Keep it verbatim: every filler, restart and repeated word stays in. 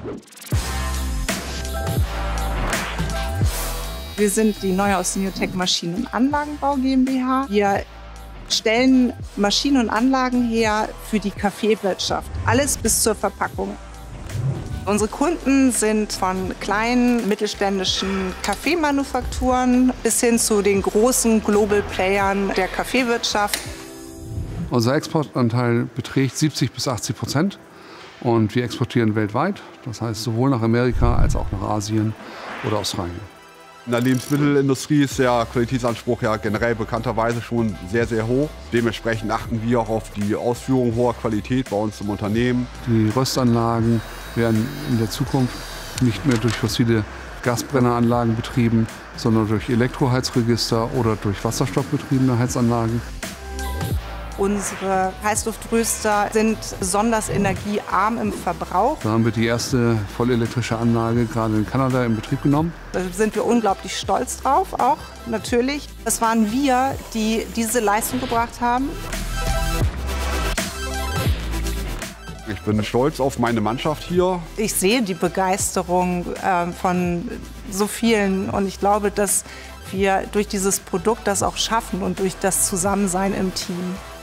Wir sind die Neuhaus Neotec Maschinen- und Anlagenbau GmbH. Wir stellen Maschinen und Anlagen her für die Kaffeewirtschaft. Alles bis zur Verpackung. Unsere Kunden sind von kleinen mittelständischen Kaffeemanufakturen bis hin zu den großen Global Playern der Kaffeewirtschaft. Unser Exportanteil beträgt siebzig bis achtzig Prozent und wir exportieren weltweit. Das heißt sowohl nach Amerika als auch nach Asien oder Australien. In der Lebensmittelindustrie ist der Qualitätsanspruch ja generell bekannterweise schon sehr, sehr hoch. Dementsprechend achten wir auch auf die Ausführung hoher Qualität bei uns im Unternehmen. Die Röstanlagen werden in der Zukunft nicht mehr durch fossile Gasbrenneranlagen betrieben, sondern durch Elektroheizregister oder durch wasserstoffbetriebene Heizanlagen. Unsere Heißluftröster sind besonders energiearm im Verbrauch. Da haben wir die erste vollelektrische Anlage gerade in Kanada in Betrieb genommen. Da sind wir unglaublich stolz drauf, auch natürlich. Es waren wir, die diese Leistung gebracht haben. Ich bin stolz auf meine Mannschaft hier. Ich sehe die Begeisterung äh, von so vielen und ich glaube, dass wir durch dieses Produkt das auch schaffen und durch das Zusammensein im Team.